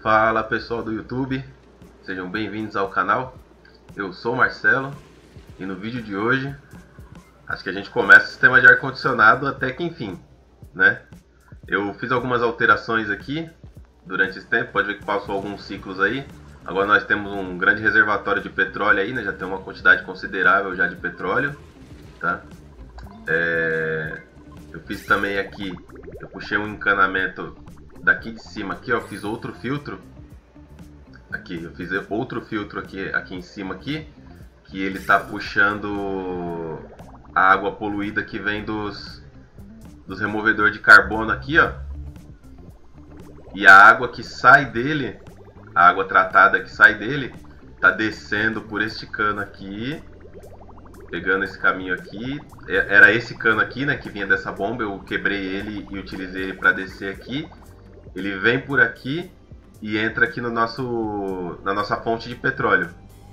Fala pessoal do YouTube, sejam bem-vindos ao canal. Eu sou o Marcelo e no vídeo de hoje acho que a gente começa o sistema de ar-condicionado até que enfim, né? Eu fiz algumas alterações aqui durante esse tempo, pode ver que passou alguns ciclos aí. Agora nós temos um grande reservatório de petróleo aí, né? Já tem uma quantidade considerável já de petróleo, tá? Eu fiz também aqui, eu puxei um encanamento daqui de cima aqui, ó, fiz outro filtro aqui, eu fiz outro filtro aqui em cima aqui, que ele tá puxando a água poluída que vem dos removedores de carbono aqui, ó. E a água que sai dele, a água tratada que sai dele, tá descendo por este cano aqui, pegando esse caminho aqui. Era esse cano aqui, né, que vinha dessa bomba, eu quebrei ele e utilizei ele para descer aqui. Ele vem por aqui e entra aqui no na nossa fonte de petróleo.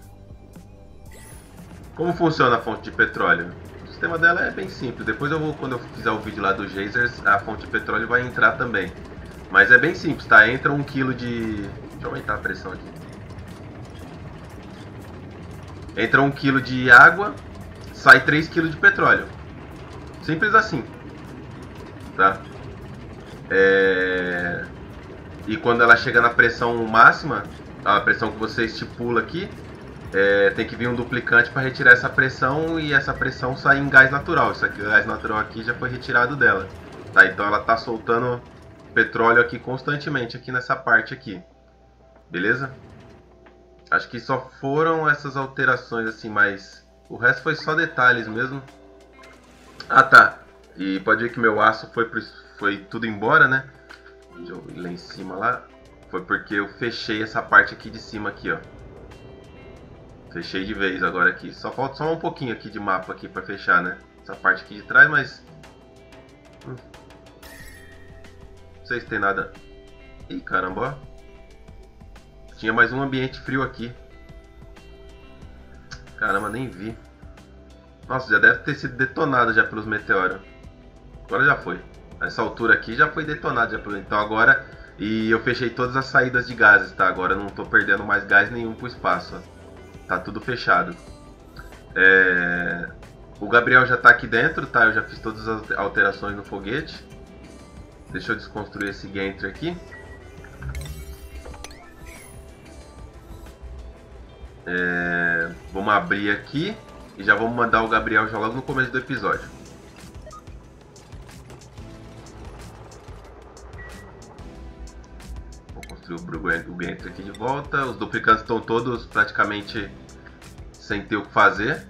Como funciona a fonte de petróleo? O sistema dela é bem simples. Depois quando eu fizer o vídeo lá do geysers, a fonte de petróleo vai entrar também. Mas é bem simples, tá? Entra 1 kg de... Deixa eu aumentar a pressão aqui. Entra 1 kg de água, sai 3 kg de petróleo. Simples assim, tá? E quando ela chega na pressão máxima, a pressão que você estipula aqui, tem que vir um duplicante para retirar essa pressão e essa pressão sai em gás natural. Isso aqui, o gás natural aqui já foi retirado dela, tá? Então ela está soltando petróleo aqui constantemente aqui nessa parte aqui, beleza? Acho que só foram essas alterações assim, mas o resto foi só detalhes mesmo. Ah, tá. E pode ver que meu aço foi tudo embora, né? Deixa eu ir lá em cima lá. Foi porque eu fechei essa parte aqui de cima aqui, ó. Fechei de vez agora aqui. Só falta só um pouquinho aqui de mapa aqui pra fechar, né? Essa parte aqui de trás, mas... Não sei se tem nada... Ih, caramba, ó. Tinha mais um ambiente frio aqui. Caramba, nem vi. Nossa, já deve ter sido detonado já pelos meteoros. Agora já foi. Essa altura aqui já foi detonado já. Então agora... E eu fechei todas as saídas de gases, tá? Agora eu não tô perdendo mais gás nenhum pro espaço, ó. Tá tudo fechado. O Gabriel já tá aqui dentro, tá? Eu já fiz todas as alterações no foguete. Deixa eu desconstruir esse gantry aqui. Vamos abrir aqui e já vamos mandar o Gabriel já logo no começo do episódio. Vou construir o gantry aqui de volta. Os duplicantes estão todos praticamente sem ter o que fazer.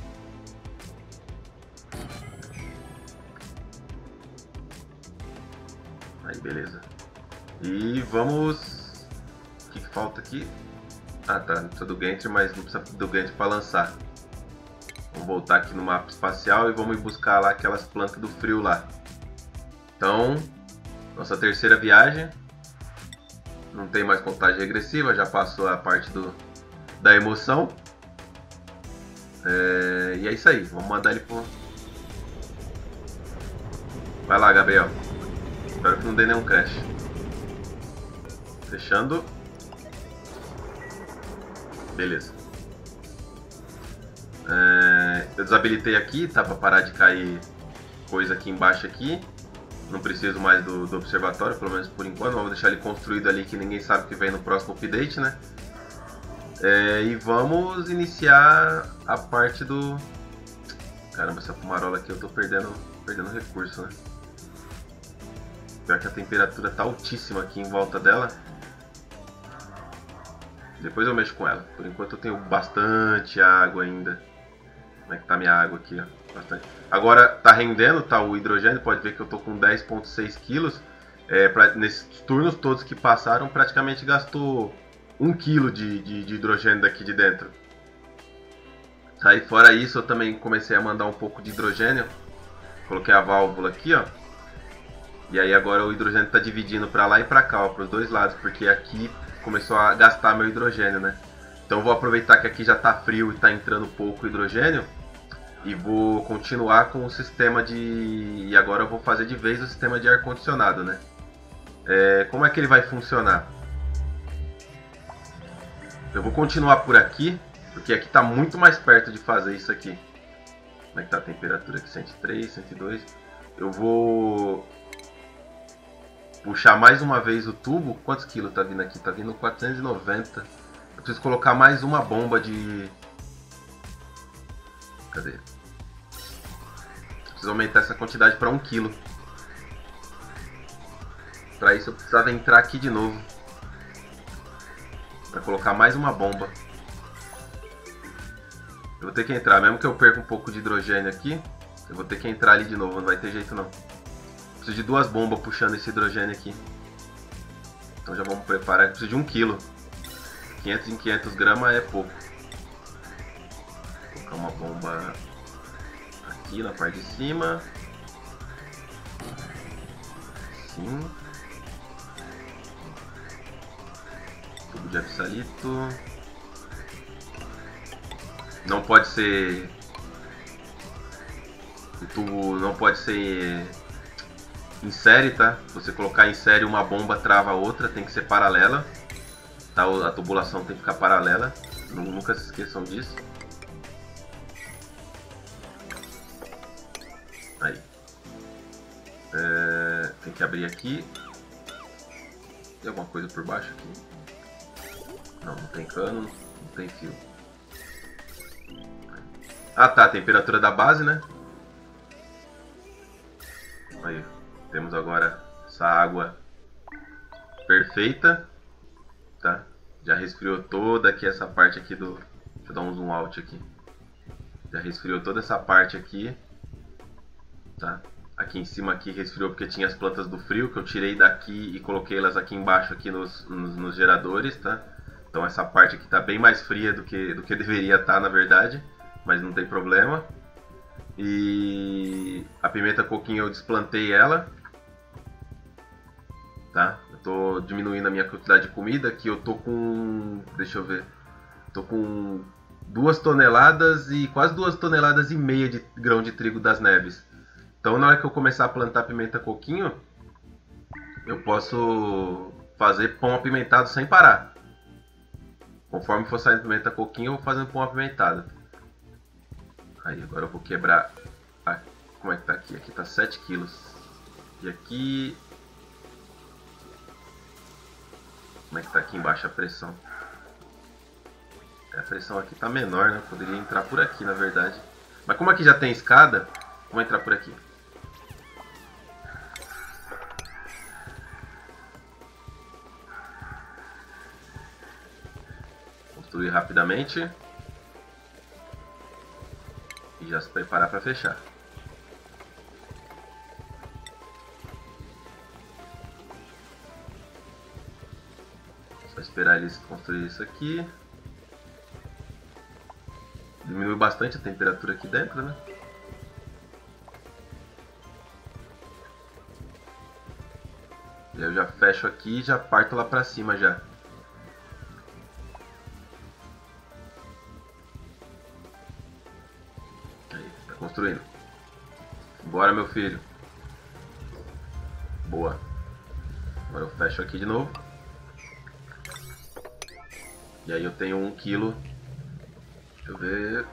Aí, beleza. E vamos... O que falta aqui? Ah, tá. Não precisa do gantry, mas não precisa do gantry para lançar. Vamos voltar aqui no mapa espacial e vamos ir buscar lá aquelas plantas do frio lá. Então, nossa terceira viagem. Não tem mais contagem regressiva, já passou a parte da emoção. E é isso aí, vamos mandar ele pro... Vai lá, Gabriel. Espero que não dê nenhum crash. Fechando. Beleza. Eu desabilitei aqui, tá? Pra parar de cair coisa aqui embaixo aqui. Não preciso mais do observatório, pelo menos por enquanto. Vamos deixar ele construído ali, que ninguém sabe o que vem no próximo update, né? E vamos iniciar a parte do... Caramba, essa fumarola aqui eu tô perdendo recurso, né? Pior que a temperatura tá altíssima aqui em volta dela. Depois eu mexo com ela. Por enquanto eu tenho bastante água ainda. Como é que tá minha água aqui, ó? Bastante. Agora tá rendendo, tá, o hidrogênio. Pode ver que eu tô com 10,6 quilos. Nesses turnos todos que passaram, praticamente gastou 1 kg de hidrogênio daqui de dentro. Aí fora isso, eu também comecei a mandar um pouco de hidrogênio. Coloquei a válvula aqui, ó. E aí agora o hidrogênio está dividindo para lá e para cá, para os dois lados, porque aqui começou a gastar meu hidrogênio, né? Então eu vou aproveitar que aqui já está frio e está entrando pouco hidrogênio e vou continuar com o sistema de... E agora eu vou fazer de vez o sistema de ar-condicionado, né? Como é que ele vai funcionar? Eu vou continuar por aqui, porque aqui tá muito mais perto de fazer isso aqui. Como é que tá a temperatura aqui? 103, 102. Eu vou puxar mais uma vez o tubo. Quantos quilos tá vindo aqui? Tá vindo 490. Eu preciso colocar mais uma bomba de... Cadê? Preciso aumentar essa quantidade para 1 kg. Para isso eu precisava entrar aqui de novo. Para colocar mais uma bomba. Eu vou ter que entrar, mesmo que eu perca um pouco de hidrogênio aqui. Eu vou ter que entrar ali de novo, não vai ter jeito não. Preciso de 2 bombas puxando esse hidrogênio aqui. Então já vamos preparar. Preciso de 1 kg. 500 em 500 gramas é pouco. Vou colocar uma bomba aqui na parte de cima. Assim. Tubo de absalito. Não pode ser... O tubo não pode ser em série, tá? Se você colocar em série, uma bomba trava a outra, tem que ser paralela. Tá? A tubulação tem que ficar paralela. Nunca se esqueçam disso. Aí. Tem que abrir aqui. Tem alguma coisa por baixo aqui? Não, não tem cano, não tem fio. Ah tá, a temperatura da base, né? Aí, temos agora essa água perfeita, tá? Já resfriou toda aqui essa parte aqui do... Deixa eu dar um zoom out aqui. Já resfriou toda essa parte aqui, tá? Aqui em cima aqui resfriou porque tinha as plantas do frio, que eu tirei daqui e coloquei elas aqui embaixo aqui nos geradores, tá? Então essa parte aqui tá bem mais fria do que deveria estar, na verdade. Mas não tem problema. E a pimenta coquinho eu desplantei ela, tá? Eu tô diminuindo a minha quantidade de comida, que eu tô com... Deixa eu ver. Tô com 2 toneladas e quase 2,5 toneladas de grão de trigo das neves. Então na hora que eu começar a plantar pimenta coquinho, eu posso fazer pão apimentado sem parar. Conforme for saindo pimenta coquinho, eu vou fazendo pão apimentado. Aí, agora eu vou quebrar... Ah, como é que tá aqui? Aqui tá 7 kg. E aqui... Como é que tá aqui embaixo a pressão? A pressão aqui tá menor, né? Poderia entrar por aqui, na verdade. Mas como aqui já tem escada, vamos entrar por aqui. Construir rapidamente. E já se preparar para fechar. Só esperar eles construir isso aqui. Diminui bastante a temperatura aqui dentro, né? E aí eu já fecho aqui e já parto lá para cima já. Construindo. Bora, meu filho. Boa. Agora eu fecho aqui de novo. E aí eu tenho 1 kg. Deixa eu ver.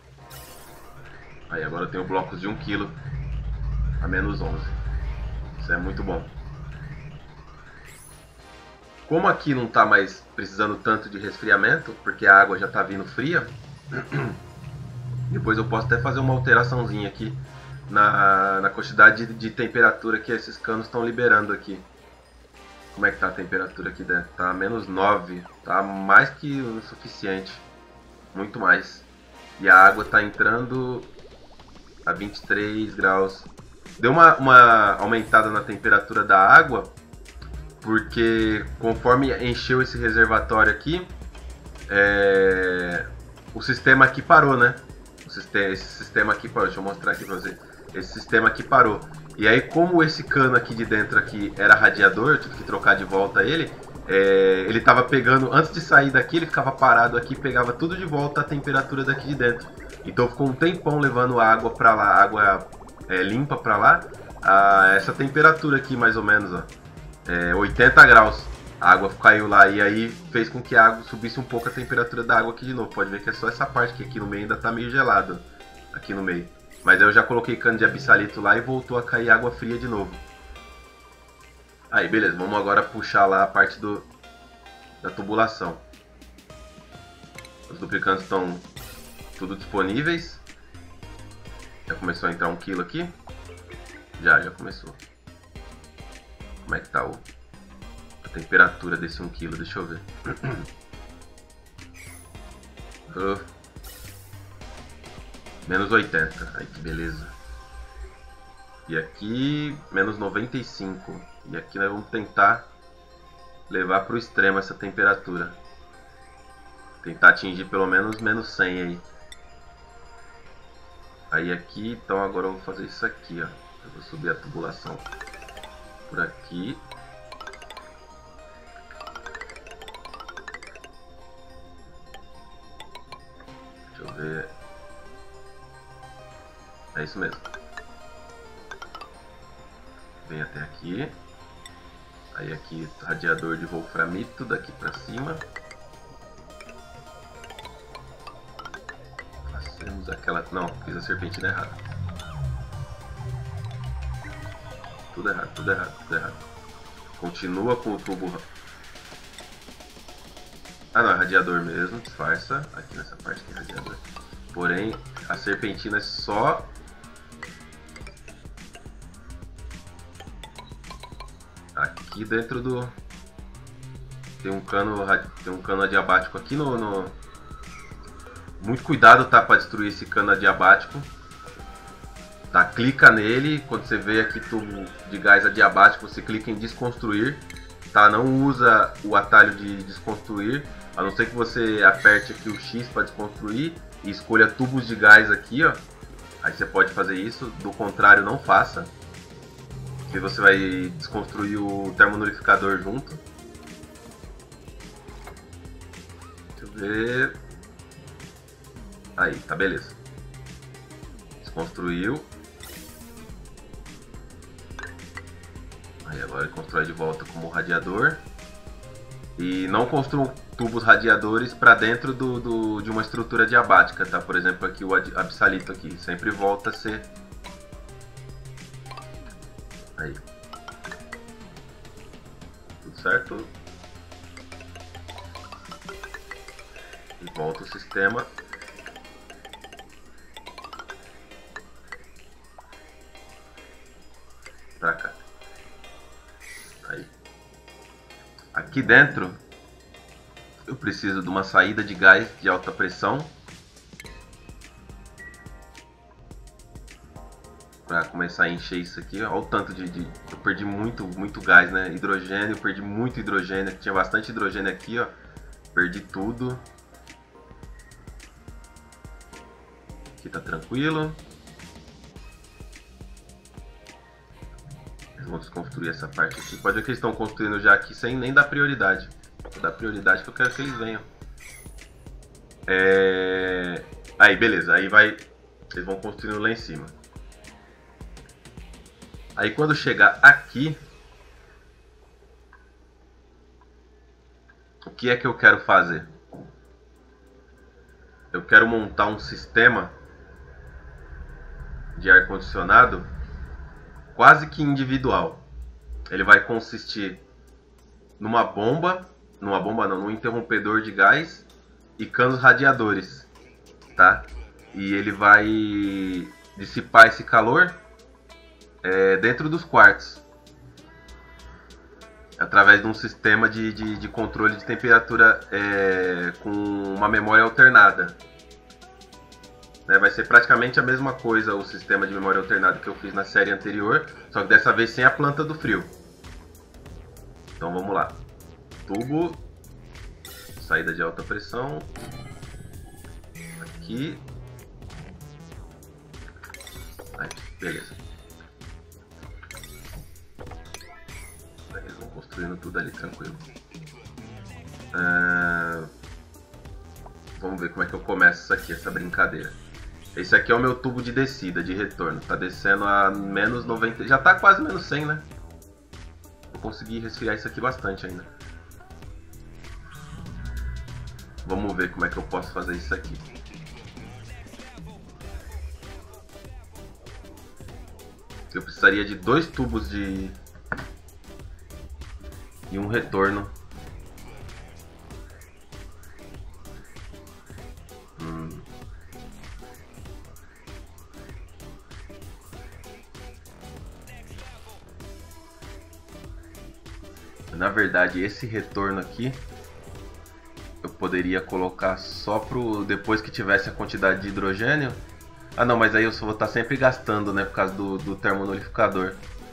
Aí agora eu tenho blocos de 1 kg a menos 11. Isso é muito bom. Como aqui não está mais precisando tanto de resfriamento, porque a água já está vindo fria, depois eu posso até fazer uma alteraçãozinha aqui na quantidade de temperatura que esses canos estão liberando aqui. Como é que tá a temperatura aqui dentro? Tá menos 9, tá mais que o suficiente, muito mais. E a água tá entrando a 23 graus. Deu uma aumentada na temperatura da água, porque conforme encheu esse reservatório aqui, o sistema aqui parou, né? Esse sistema aqui parou, deixa eu mostrar aqui pra você. Esse sistema aqui parou. E aí, como esse cano aqui de dentro aqui era radiador, eu tive que trocar de volta ele. Ele tava pegando, antes de sair daqui, ele ficava parado aqui, pegava tudo de volta a temperatura daqui de dentro. Então ficou um tempão levando água pra lá, água limpa pra lá. Essa temperatura aqui mais ou menos, ó, 80 graus. A água caiu lá e aí fez com que a água subisse um pouco a temperatura da água aqui de novo. Pode ver que é só essa parte que aqui no meio ainda tá meio gelado. Aqui no meio. Mas aí eu já coloquei cano de abissalito lá e voltou a cair água fria de novo. Aí, beleza. Vamos agora puxar lá a parte da tubulação. Os lubricantes estão tudo disponíveis. Já começou a entrar 1 kg aqui? Já começou. Como é que tá a temperatura desse 1 kg? Deixa eu ver. Menos 80. Aí que beleza. E aqui, menos 95. E aqui nós vamos tentar levar para o extremo essa temperatura. Tentar atingir pelo menos menos 100 aí. Aí aqui, então agora eu vou fazer isso aqui, ó. Eu vou subir a tubulação por aqui. Deixa eu ver. É isso mesmo. Vem até aqui. Aí aqui, radiador de wolframito daqui pra cima. Fazemos aquela... Não, fiz a serpentina errada. Tudo errado, tudo errado, tudo errado. Continua com o tubo... Ah não, é radiador mesmo, disfarça. Aqui nessa parte tem radiador. Porém, a serpentina é só... Aqui dentro do... Tem um cano adiabático aqui no... Muito cuidado, tá? Pra destruir esse cano adiabático. Tá? Clica nele. Quando você vê aqui tubo de gás adiabático, você clica em desconstruir. Tá? Não usa o atalho de desconstruir. A não ser que você aperte aqui o X para desconstruir. E escolha tubos de gás aqui, ó. Aí você pode fazer isso. Do contrário, não faça. Que você vai desconstruir o termonullificador junto. Deixa eu ver. Aí, tá beleza. Desconstruiu. Aí agora ele constrói de volta como radiador. E não construam tubos radiadores para dentro de uma estrutura diabática, tá? Por exemplo, aqui o absalito aqui. Sempre volta a ser... Aí. Tudo certo? E volta o sistema. Pra cá. Aí. Aqui dentro eu preciso de uma saída de gás de alta pressão para começar a encher isso aqui. Olha o tanto eu perdi muito gás, né? Hidrogênio, perdi muito hidrogênio. Tinha bastante hidrogênio aqui, ó. Perdi tudo. Aqui tá tranquilo. Eles vão desconstruir essa parte aqui. Pode ver que eles estão construindo já aqui sem nem dar prioridade. Vou dar prioridade que eu quero que eles venham. Aí, beleza. Aí vai... Eles vão construindo lá em cima. Aí quando chegar aqui, o que é que eu quero fazer? Eu quero montar um sistema de ar-condicionado quase que individual. Ele vai consistir numa bomba não, num interrompedor de gás e canos radiadores, tá? E ele vai dissipar esse calor dentro dos quartos, através de um sistema de controle de temperatura com uma memória alternada. Vai ser praticamente a mesma coisa o sistema de memória alternada que eu fiz na série anterior, só que dessa vez sem a planta do frio. Então vamos lá. Tubo, saída de alta pressão, aqui. Aí, beleza. Eles vão construindo tudo ali, tranquilo. Vamos ver como é que eu começo isso aqui, essa brincadeira. Esse aqui é o meu tubo de descida, de retorno. Tá descendo a menos 90... Já tá quase menos 100, né? Vou conseguir resfriar isso aqui bastante ainda. Vamos ver como é que eu posso fazer isso aqui. Eu precisaria de 2 tubos e um retorno. Na verdade, esse retorno aqui eu poderia colocar só pro depois que tivesse a quantidade de hidrogênio. Ah não, mas aí eu só vou estar sempre gastando, né, por causa do termonolificador.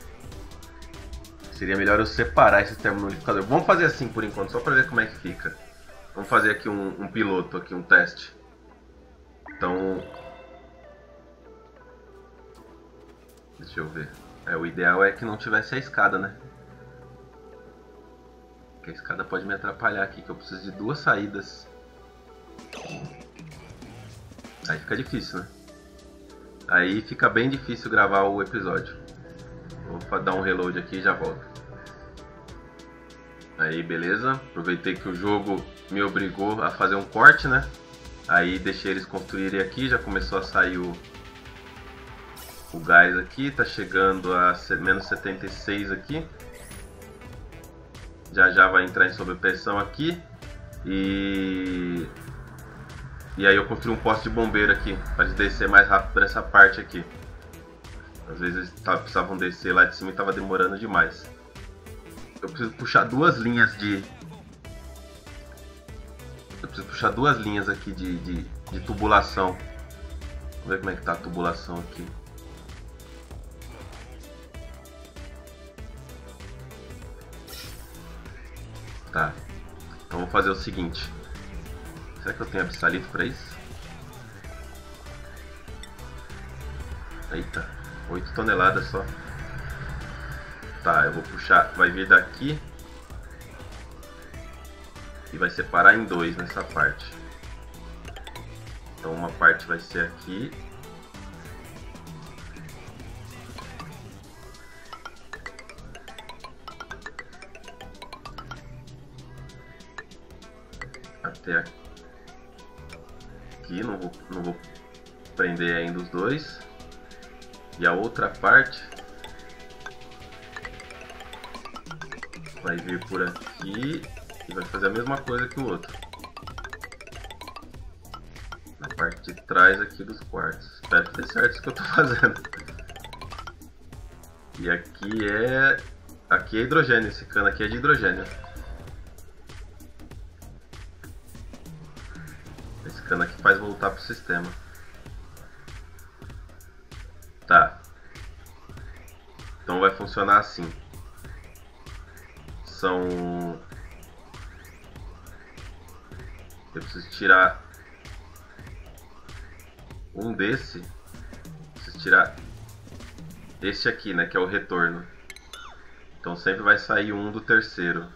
Seria melhor eu separar esse termonolificador. Vamos fazer assim por enquanto, só para ver como é que fica. Vamos fazer aqui um piloto, aqui um teste. Então, deixa eu ver. O ideal é que não tivesse a escada, né? Porque a escada pode me atrapalhar aqui, que eu preciso de 2 saídas. Aí fica difícil, né? Aí fica bem difícil gravar o episódio. Vou dar um reload aqui e já volto. Aí, beleza. Aproveitei que o jogo me obrigou a fazer um corte, né? Aí deixei eles construírem aqui, já começou a sair o gás aqui. Tá chegando a menos 76 aqui. Já vai entrar em sobrepressão aqui. E aí eu construí um poste de bombeiro aqui, para eles descer mais rápido por essa parte aqui. Às vezes eles precisavam descer lá de cima e estava demorando demais. Eu preciso puxar 2 linhas de... Eu preciso puxar 2 linhas aqui de tubulação. Vamos ver como é que tá a tubulação aqui. Tá. Então vou fazer o seguinte. Será que eu tenho absalito para isso? Eita, 8 toneladas só. Tá, eu vou puxar, vai vir daqui e vai separar em 2 nessa parte. Então uma parte vai ser aqui. Até aqui, não vou prender ainda os 2. E a outra parte vai vir por aqui e vai fazer a mesma coisa que o outro. Na parte de trás aqui dos quartos. Espero que dê certo isso que eu estou fazendo. E aqui é hidrogênio, esse cano aqui é de hidrogênio. Esse cano aqui faz voltar para o sistema. Tá. Então vai funcionar assim. Eu preciso tirar um desse. Preciso tirar esse aqui, né? Que é o retorno. Então sempre vai sair um do terceiro.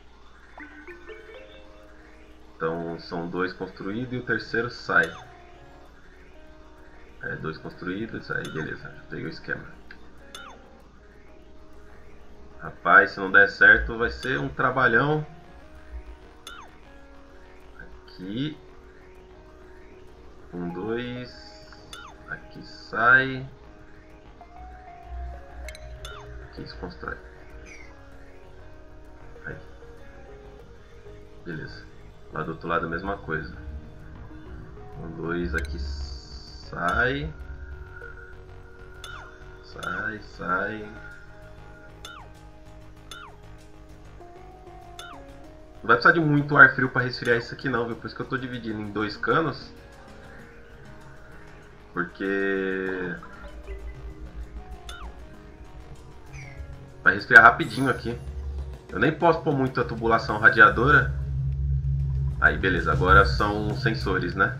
Então são 2 construídos e o terceiro sai. 2 construídos, aí beleza, já peguei o esquema. Rapaz, se não der certo vai ser um trabalhão. Aqui. 1, 2. Aqui sai. Aqui desconstrói. Aí. Beleza. Lá do outro lado a mesma coisa. 1, 2, aqui sai. Sai. Não vai precisar de muito ar frio para resfriar isso aqui não, viu? Por isso que eu estou dividindo em 2 canos. Porque vai resfriar rapidinho aqui. Eu nem posso pôr muito a tubulação radiadora. Aí beleza, agora são sensores, né?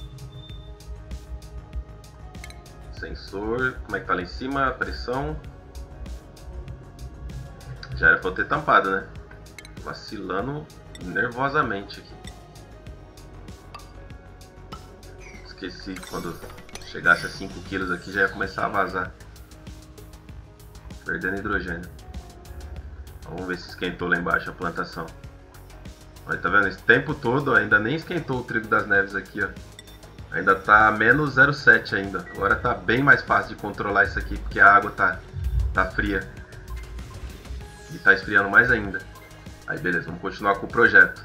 Sensor, como é que tá lá em cima? A pressão. Já era pra eu ter tampado, né? Vacilando nervosamente aqui. Esqueci, quando chegasse a 5 kg aqui já ia começar a vazar. Perdendo hidrogênio. Vamos ver se esquentou lá embaixo a plantação. Olha, tá vendo? Esse tempo todo ainda nem esquentou o trigo das neves aqui, ó. Ainda tá menos 0,7 ainda. Agora tá bem mais fácil de controlar isso aqui, porque a água tá fria. E tá esfriando mais ainda. Aí beleza, vamos continuar com o projeto.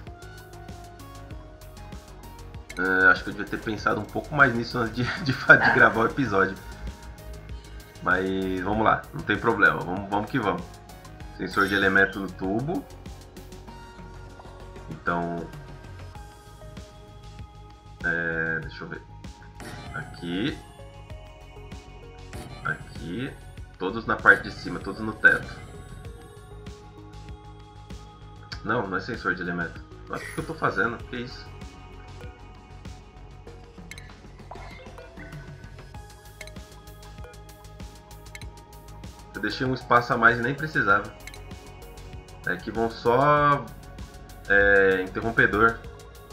Acho que eu devia ter pensado um pouco mais nisso antes de gravar o episódio. Mas vamos lá, não tem problema, vamos que vamos. Sensor de elemento no tubo. Então... deixa eu ver. Aqui. Aqui. Todos na parte de cima, todos no teto. Não é sensor de elemento. Nossa, o que eu tô fazendo? Que isso? Eu deixei um espaço a mais e nem precisava. Aqui vão só interrompedor.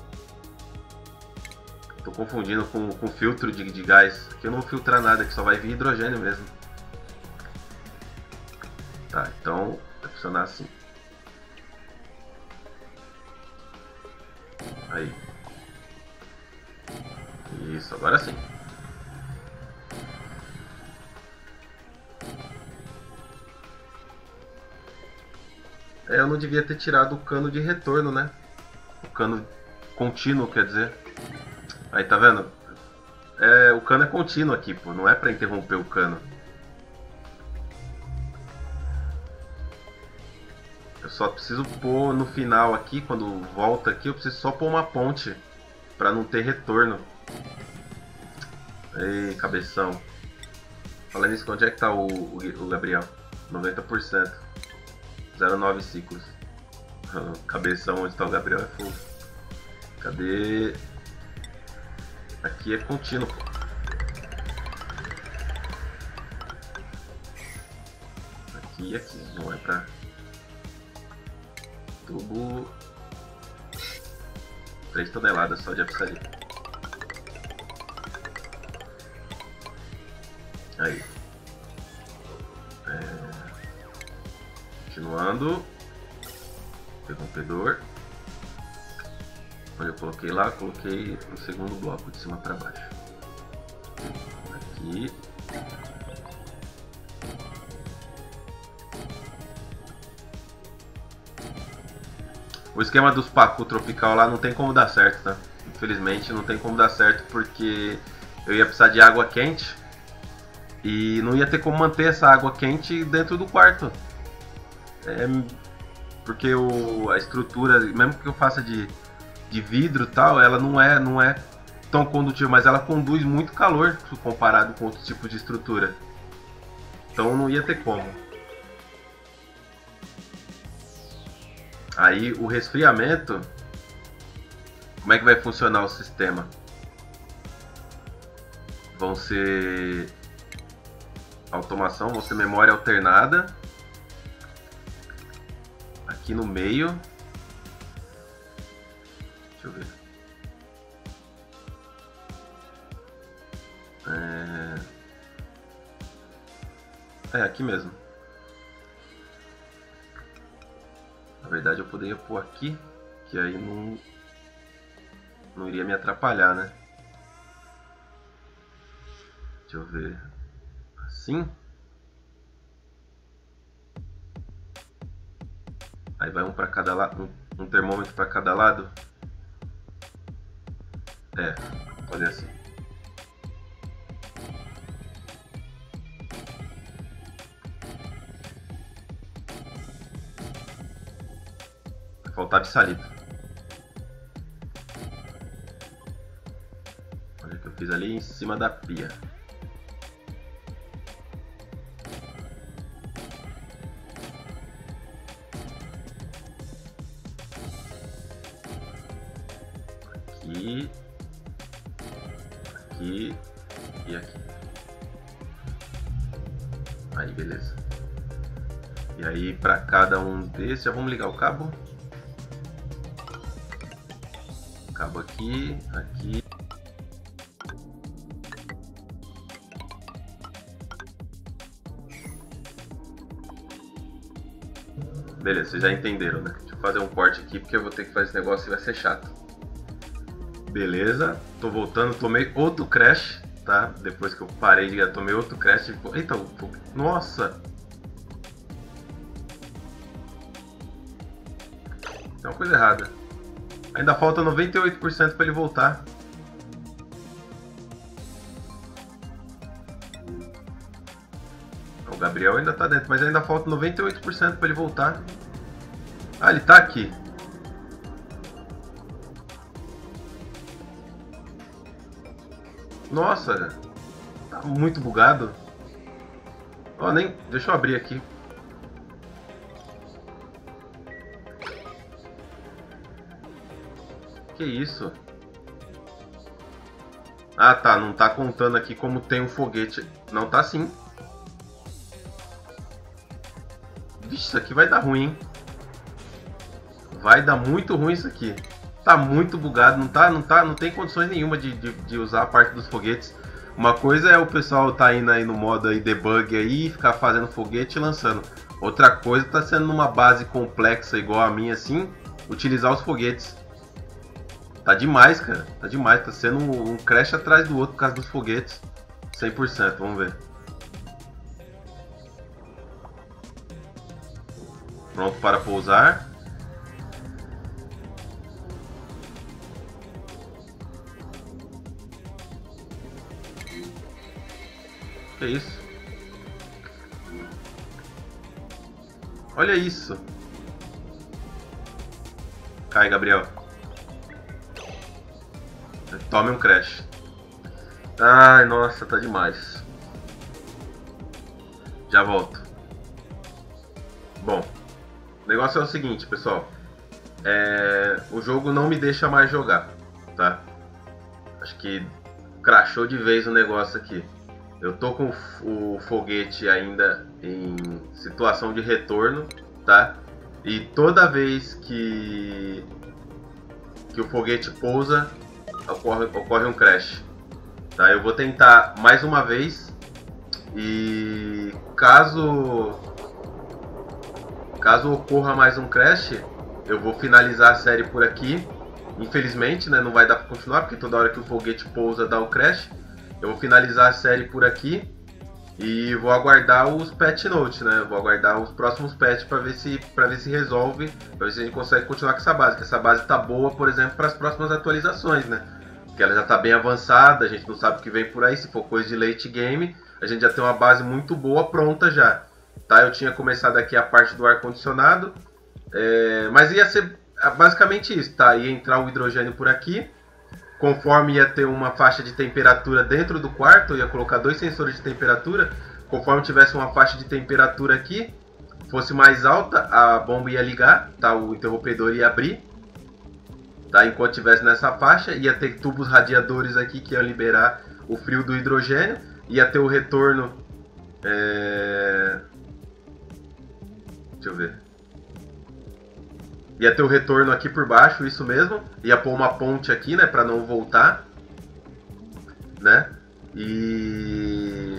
Tô confundindo com filtro de gás. Aqui eu não vou filtrar nada, aqui só vai vir hidrogênio mesmo. Tá, então vai funcionar assim. Aí. Isso, agora sim. Eu não devia ter tirado o cano de retorno, né? O cano contínuo, quer dizer. Aí, tá vendo? O cano é contínuo aqui, pô. Não é pra interromper o cano. Eu só preciso pôr no final aqui, quando volta aqui, eu preciso só pôr uma ponte. Pra não ter retorno. Ei, cabeção. Falando nisso, onde é que tá o Gabriel? 90%. 0,9 ciclos. Cabeção, onde tá o Gabriel é fogo. Cadê? Aqui é contínuo. Aqui e aqui. Não é pra... Tubo... 3 toneladas só de abssaria. Aí. Continuando. Interrompedor. Onde eu coloquei lá, coloquei no segundo bloco, de cima para baixo. Aqui. O esquema dos Pacu tropical lá não tem como dar certo, tá? Infelizmente não tem como dar certo porque eu ia precisar de água quente e não ia ter como manter essa água quente dentro do quarto. Porque a estrutura, mesmo que eu faça de vidro e tal, ela não é tão condutiva, mas ela conduz muito calor comparado com outros tipos de estrutura. Então não ia ter como. Aí o resfriamento, como é que vai funcionar o sistema? Vão ser automação, vão ser memória alternada. Aqui no meio. Deixa eu ver. Aqui mesmo. Na verdade eu poderia pôr aqui, que aí não iria me atrapalhar, né? Deixa eu ver. Assim. Aí vai um para cada lado, um termômetro para cada lado. Fazer assim. Vai faltar absalito. Olha o que eu fiz ali em cima da pia. Aqui. Aqui e aqui. Aí, beleza. E aí, para cada um desses, já vamos ligar o cabo. Cabo aqui, aqui. Beleza, vocês já entenderam, né? Deixa eu fazer um corte aqui porque eu vou ter que fazer esse negócio e vai ser chato. Beleza, tô voltando, tomei outro crash, tá? Depois que eu parei de ganhar, tomei outro crash. Eita, nossa! Tem uma coisa errada. Ainda falta 98% para ele voltar. O Gabriel ainda tá dentro, mas ainda falta 98% para ele voltar. Ah, ele tá aqui. Nossa, tá muito bugado. Ó, nem... Deixa eu abrir aqui. Que isso? Ah, tá. Não tá contando aqui como tem um foguete. Não tá sim. Vixe, isso aqui vai dar ruim, hein? Vai dar muito ruim isso aqui. Tá muito bugado, não tem condições nenhuma de usar a parte dos foguetes. Uma coisa é o pessoal tá indo aí no modo aí debug aí, ficar fazendo foguete e lançando. Outra coisa tá sendo numa base complexa igual a minha assim, utilizar os foguetes. Tá demais, cara. Tá demais, tá sendo um crash atrás do outro por causa dos foguetes. 100%, vamos ver. Pronto para pousar. Que isso? Olha isso. Cai, Gabriel. Tome um crash. Ai, nossa, tá demais. Já volto. Bom, o negócio é o seguinte, pessoal. O jogo não me deixa mais jogar, tá? Acho que crashou de vez o negócio aqui. Eu tô com o foguete ainda em situação de retorno, tá? E toda vez que o foguete pousa, ocorre um crash, tá? Eu vou tentar mais uma vez e caso ocorra mais um crash, eu vou finalizar a série por aqui. Infelizmente, né, não vai dar para continuar porque toda hora que o foguete pousa dá o crash. Eu vou finalizar a série por aqui e vou aguardar os patch notes, né? Vou aguardar os próximos patches para ver se resolve, para ver se a gente consegue continuar com essa base. Que essa base tá boa, por exemplo, para as próximas atualizações, né? Porque ela já tá bem avançada, a gente não sabe o que vem por aí. Se for coisa de late game, a gente já tem uma base muito boa pronta já. Tá? Eu tinha começado aqui a parte do ar condicionado, mas ia ser basicamente isso, tá? Ia entrar o hidrogênio por aqui. Conforme ia ter uma faixa de temperatura dentro do quarto, eu ia colocar 2 sensores de temperatura. Conforme tivesse uma faixa de temperatura aqui, fosse mais alta, a bomba ia ligar, tá? O interruptor ia abrir, tá? Enquanto estivesse nessa faixa, ia ter tubos radiadores aqui que iam liberar o frio do hidrogênio. Ia ter o retorno... Deixa eu ver. Ia ter o retorno aqui por baixo, isso mesmo. Ia pôr uma ponte aqui, né, para não voltar, né? E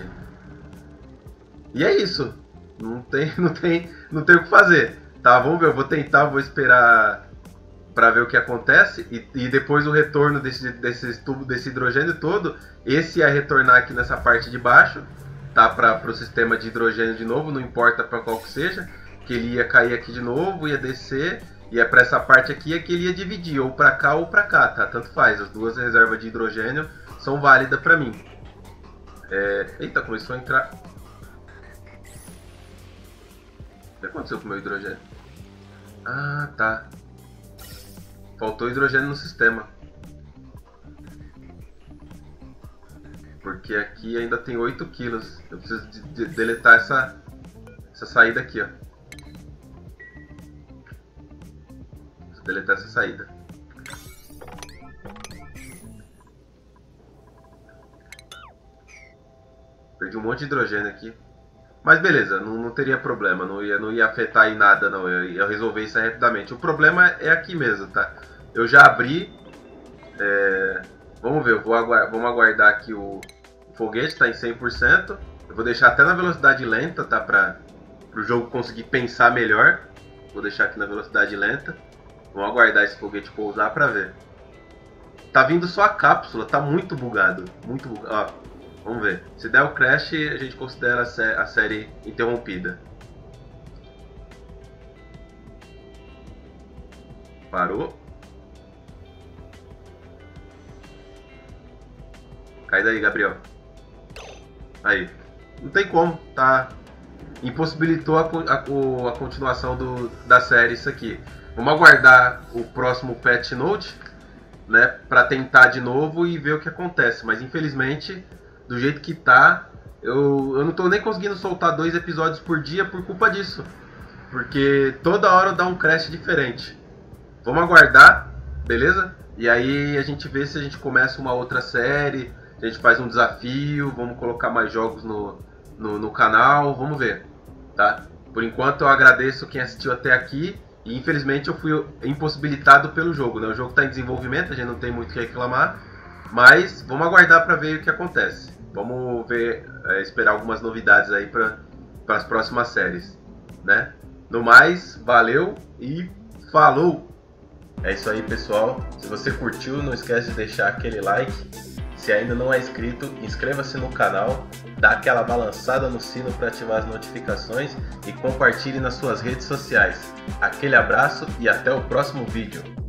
é isso. Não tem o que fazer. Tá, vamos ver, eu vou tentar, vou esperar para ver o que acontece e depois o retorno desse tubo, desse hidrogênio todo, esse ia retornar aqui nessa parte de baixo, tá, para o sistema de hidrogênio de novo, não importa para qual que seja, que ele ia cair aqui de novo, ia descer. E é para essa parte aqui que ele ia dividir, ou para cá ou para cá, tá? Tanto faz, as duas reservas de hidrogênio são válidas para mim. Eita, começou a entrar... O que aconteceu com o meu hidrogênio? Ah, tá. Faltou hidrogênio no sistema. Porque aqui ainda tem 8 quilos. Eu preciso deletar essa saída aqui, ó. Deletar essa saída. Perdi um monte de hidrogênio aqui. Mas beleza, não teria problema. Não ia afetar em nada, não. Eu ia resolver isso rapidamente. O problema é aqui mesmo, tá? Eu já abri. Vamos ver, vamos aguardar aqui o foguete, tá em 100%. Eu vou deixar até na velocidade lenta, tá? Para o jogo conseguir pensar melhor. Vou deixar aqui na velocidade lenta. Vamos aguardar esse foguete pousar pra ver. Tá vindo só a cápsula, tá muito bugado. Muito bugado. Ó, vamos ver. Se der o crash, a gente considera a série interrompida. Parou. Cai daí, Gabriel. Aí. Não tem como, tá? Impossibilitou a continuação da série isso aqui. Vamos aguardar o próximo patch note, né, para tentar de novo e ver o que acontece. Mas infelizmente, do jeito que tá, eu não tô nem conseguindo soltar 2 episódios por dia por culpa disso. Porque toda hora dá um crash diferente. Vamos aguardar, beleza? E aí a gente vê se a gente começa uma outra série, a gente faz um desafio, vamos colocar mais jogos no canal, vamos ver, tá? Por enquanto eu agradeço quem assistiu até aqui e infelizmente eu fui impossibilitado pelo jogo, né? O jogo está em desenvolvimento, a gente não tem muito o que reclamar, mas vamos aguardar para ver o que acontece. Vamos ver, esperar algumas novidades aí para as próximas séries, né? No mais, valeu e falou! É isso aí, pessoal. Se você curtiu, não esquece de deixar aquele like. Se ainda não é inscrito, inscreva-se no canal, dá aquela balançada no sino para ativar as notificações e compartilhe nas suas redes sociais. Aquele abraço e até o próximo vídeo.